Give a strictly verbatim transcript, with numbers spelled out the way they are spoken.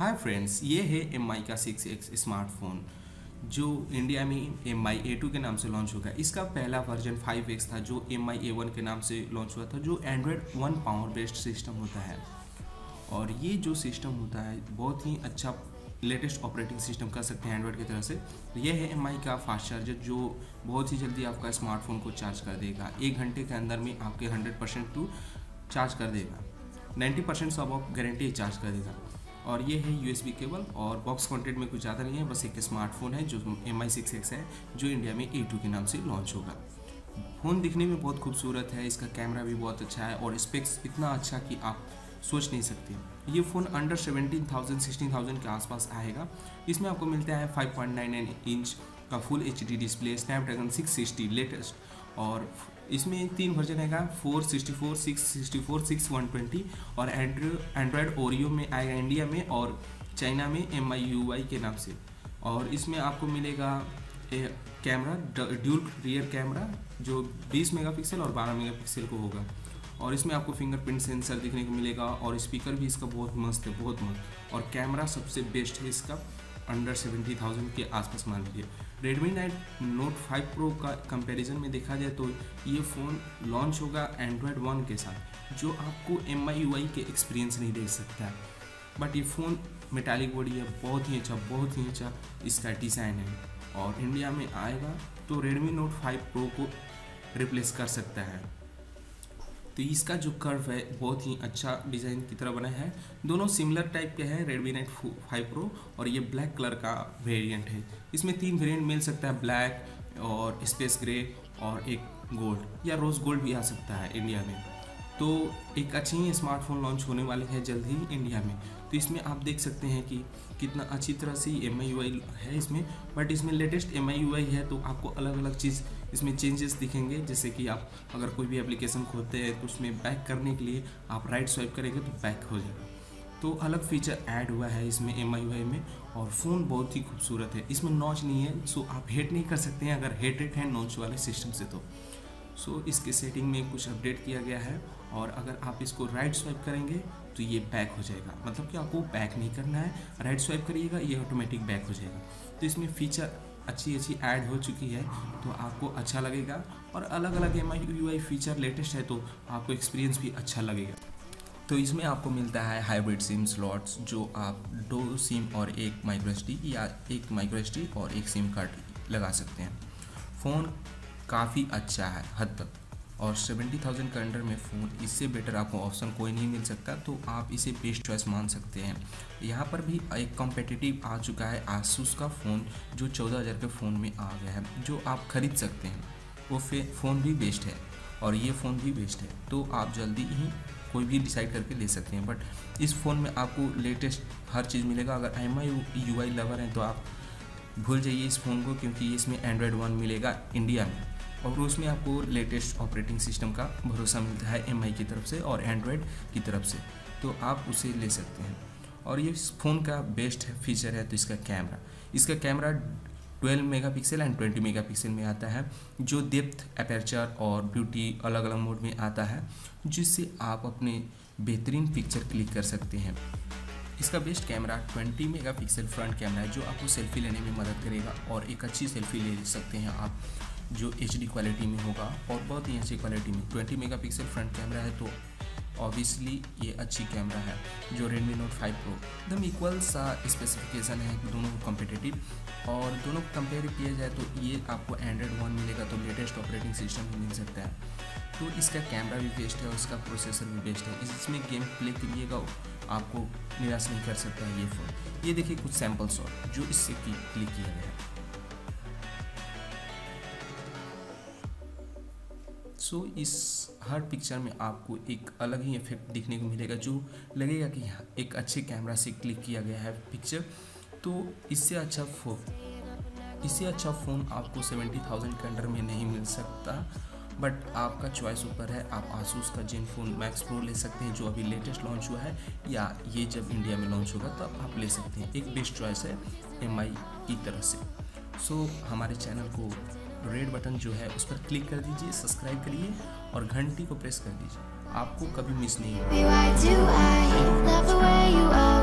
Hi friends, ये है M I का सिक्स एक्स स्मार्टफोन जो इंडिया में एम आई ए टू के नाम से लॉन्च होगा। इसका पहला वर्जन फाइव एक्स था जो एम आई ए वन के नाम से लॉन्च हुआ था, जो Android one power based system होता है। और ये जो सिस्टम होता है बहुत ही अच्छा लेटेस्ट ऑपरेटिंग सिस्टम कर सकते हैं एंड्रॉयड की तरह से। ये है एम आई का फास्ट चार्जर जो बहुत ही जल्दी आपका स्मार्टफोन को चार्ज कर देगा। एक घंटे के अंदर में आपके हंड्रेड परसेंट टू चार्ज कर देगा, नाइन्टी परसेंट सब आप गारंटी चार्ज कर देगा। और ये है यू एस बी केबल और बॉक्स कंटेंट में कुछ ज़्यादा नहीं है, बस एक स्मार्टफोन है जो एम आई सिक्स एक्स है जो इंडिया में ए टू के नाम से लॉन्च होगा। फ़ोन दिखने में बहुत खूबसूरत है, इसका कैमरा भी बहुत अच्छा है और स्पेक्स इतना अच्छा कि आप सोच नहीं सकते। ये phone under seventeen thousand sixteen thousand के आसपास आएगा। इसमें आपको मिलता है five point nine nine inch का full H D display, Snapdragon six sixty latest, और इसमें तीन वर्जन आएगा, four sixty four, six sixty four, six one twenty, और एंड्रॉयड ओरियो में आएगा इंडिया में और चाइना में एम आई यू आई के नाम से। और इसमें आपको मिलेगा कैमरा ड्यूल रियर कैमरा जो बीस मेगापिक्सल और बारह मेगापिक्सल को होगा। और इसमें आपको फिंगरप्रिंट सेंसर दिखने को मिलेगा और स्पीकर भी इसका बहुत मस्त है, बहुत मस्त। और कैमरा सबसे बेस्ट है इसका, अंडर सेवेंटी थाउजेंड के आसपास मान लीजिए। रेडमी नोट फाइव प्रो का कंपैरिजन में देखा जाए तो ये फ़ोन लॉन्च होगा एंड्रॉयड वन के साथ, जो आपको एम आई यू आई के एक्सपीरियंस नहीं दे सकता है। बट ये फ़ोन मेटालिक बॉडी है, बहुत ही अच्छा, बहुत ही अच्छा इसका डिज़ाइन है। और इंडिया में आएगा तो रेडमी नोट फाइव प्रो को रिप्लेस कर सकता है। तो इसका जो कर्व है बहुत ही अच्छा डिज़ाइन की तरह बना है। दोनों सिमिलर टाइप के हैं, रेडमी नोट फाइव प्रो, और ये ब्लैक कलर का वेरिएंट है। इसमें तीन वेरिएंट मिल सकता है, ब्लैक और स्पेस ग्रे और एक गोल्ड या रोज़ गोल्ड भी आ सकता है इंडिया में। तो एक अच्छी ही स्मार्टफोन लॉन्च होने वाले है जल्द ही इंडिया में। तो इसमें आप देख सकते हैं कि कितना अच्छी तरह से एम आई यू आई है इसमें, बट इसमें latest M I U I है तो आपको अलग अलग चीज़ इसमें चेंजेस दिखेंगे। जैसे कि आप अगर कोई भी एप्लीकेशन खोलते हैं तो उसमें बैक करने के लिए आप राइट स्वाइप करेंगे तो बैक हो जाएगा। तो अलग फीचर ऐड हुआ है इसमें एम आई यू आई में, और फ़ोन बहुत ही खूबसूरत है। इसमें नॉच नहीं है, सो आप हेट नहीं कर सकते हैं अगर हेटेड है नॉच वाले सिस्टम से। तो सो so, इसके सेटिंग में कुछ अपडेट किया गया है, और अगर आप इसको राइट स्वाइप करेंगे तो ये बैक हो जाएगा। मतलब कि आपको बैक नहीं करना है, राइट स्वाइप करिएगा ये ऑटोमेटिक बैक हो जाएगा। तो इसमें फीचर अच्छी अच्छी ऐड हो चुकी है तो आपको अच्छा लगेगा। और अलग अलग M I U I feature latest है तो आपको एक्सपीरियंस भी अच्छा लगेगा। तो इसमें आपको मिलता है हाइब्रिड सिम स्लॉट्स, जो आप दो सिम और एक माइक्रो एस डी या एक माइक्रो एस डी और एक सिम कार्ड लगा सकते हैं। फ़ोन काफ़ी अच्छा है हद तक, और सेवेंटी थाउजेंड के अंडर में फ़ोन इससे बेटर आपको ऑप्शन कोई नहीं मिल सकता, तो आप इसे बेस्ट चॉइस मान सकते हैं। यहाँ पर भी एक कॉम्पिटिटिव आ चुका है आसूस का फ़ोन जो चौदह हज़ार के फ़ोन में आ गया है, जो आप खरीद सकते हैं। वो फ़ोन भी बेस्ट है और ये फ़ोन भी बेस्ट है, तो आप जल्दी ही कोई भी डिसाइड करके ले सकते हैं। बट इस फ़ोन में आपको लेटेस्ट हर चीज़ मिलेगा। अगर M I U I lover हैं तो आप भूल जाइए इस फ़ोन को, क्योंकि इसमें एंड्रॉयड वन मिलेगा इंडिया में, और उसमें आपको लेटेस्ट ऑपरेटिंग सिस्टम का भरोसा मिलता है एम आई की तरफ से और एंड्रॉयड की तरफ से, तो आप उसे ले सकते हैं। और ये इस फ़ोन का बेस्ट फीचर है तो इसका कैमरा इसका camera twelve megapixel and twenty megapixel में आता है, जो डेप्थ, अपर्चर और ब्यूटी अलग अलग मोड में आता है, जिससे आप अपने बेहतरीन पिक्चर क्लिक कर सकते हैं। इसका best camera twenty megapixel front camera है जो आपको सेल्फी लेने में मदद करेगा, और एक अच्छी सेल्फी ले सकते हैं आप जो एच डी क्वालिटी में होगा और बहुत ही अच्छी क्वालिटी में। ट्वेंटी मेगापिक्सल फ्रंट कैमरा है तो ऑब्वियसली ये अच्छी कैमरा है। जो रेडमी नोट फाइव प्रो एकदम इक्वल सा स्पेसिफिकेशन है, दोनों कॉम्पिटिटिव, और दोनों को कंपेयर किया जाए तो ये आपको एंड्रॉयड वन मिलेगा तो लेटेस्ट ऑपरेटिंग सिस्टम ही मिल सकता है। तो इसका कैमरा भी बेस्ट है और इसका प्रोसेसर भी बेस्ट है। इसमें गेम प्ले करिएगा आपको निराश नहीं कर सकता है ये फ़ोन। ये देखिए कुछ सैम्पल शॉट जो इससे क्लिक किया गया है। सो so, इस हर पिक्चर में आपको एक अलग ही इफेक्ट दिखने को मिलेगा, जो लगेगा कि एक अच्छे कैमरा से क्लिक किया गया है पिक्चर। तो इससे अच्छा फ़ोन इससे अच्छा फ़ोन आपको सेवेंटी थाउजेंड के अंडर में नहीं मिल सकता, बट आपका चॉइस ऊपर है। आप आसूस का जेनफोन मैक्स प्रो ले सकते हैं जो अभी लेटेस्ट लॉन्च हुआ है, या ये जब इंडिया में लॉन्च होगा तब आप ले सकते हैं। एक बेस्ट चॉइस है एम आई की तरफ से। सो so, हमारे चैनल को रेड बटन जो है उस पर क्लिक कर दीजिए, सब्सक्राइब करिए और घंटी को प्रेस कर दीजिए, आपको कभी मिस नहीं होगा।